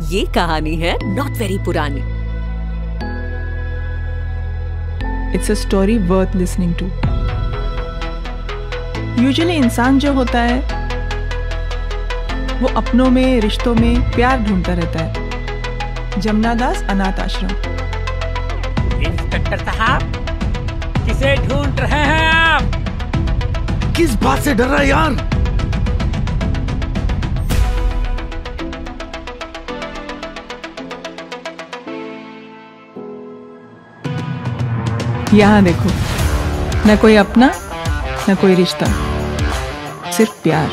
ये कहानी है नॉट वेरी पुरानी। It's a story worth listening to. Usually इंसान जो होता है वो अपनों में, रिश्तों में प्यार ढूंढता रहता है। जमुना दास अनाथ आश्रम। इंस्पेक्टर साहब, किसे ढूंढ रहे हैं आप? किस बात से डर रहा है यार? यहाँ देखो, न कोई अपना न कोई रिश्ता, सिर्फ प्यार।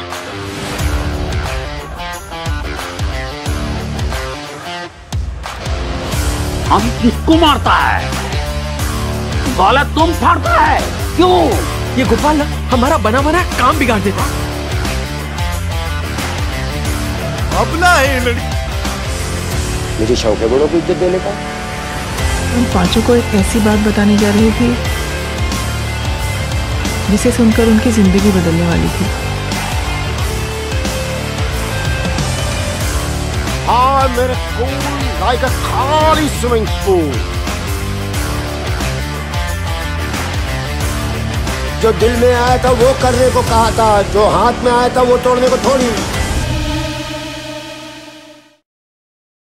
हम किसको मारता है? गला तुम फाड़ता है क्यों? ये गोपाल ना हमारा बना बना काम बिगाड़ देता। अबला है ये लड़की। मुझे शौक है बड़ों को इज्जत देने का। हम पांचों को एक ऐसी बात बताने जा रही थी जिसे सुनकर उनकी जिंदगी बदलने वाली थी। हाँ, मेरे कूल लाइक अ खाली स्विमिंग पूल। जो दिल में आया था वो करने को कहा था, जो हाथ में आया था वो तोड़ने को थोड़ी।